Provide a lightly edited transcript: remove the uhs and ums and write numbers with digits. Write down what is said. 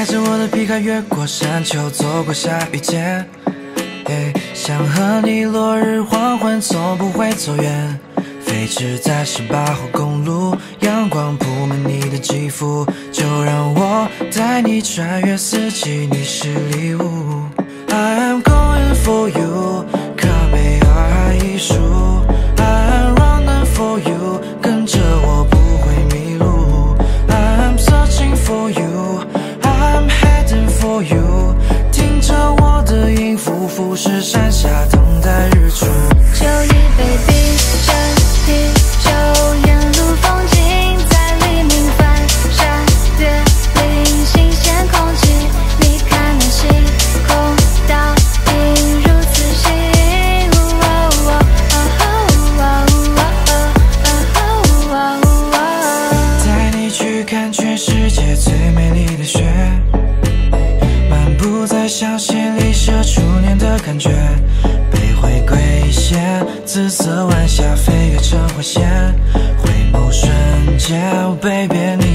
着我的皮卡，越过山丘，走过下雨天。想和你落日黄昏，从不会走远。飞驰在18号公路，阳光铺满你的肌肤，就让我带你穿越四季，你是礼物。I am going for you， 卡梅尔艺术。I am running for you， 跟着我不会迷路。I am searching for you，I am heading for you， 听着我的音符，富士山下等待日出。 就一杯冰镇啤酒，沿路风景在黎明反射，月领新鲜空气，你看那星空倒影如此细腻。 带你去看全世界最美丽的雪，漫步在香榭丽舍，初年的感觉。背回归线，紫色晚霞飞跃成环线，回眸瞬间，baby。